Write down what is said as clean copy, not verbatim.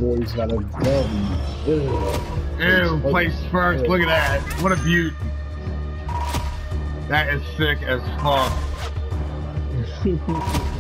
boys got a W. Ew, place first. Look at that. What a beaut. That is sick as fuck.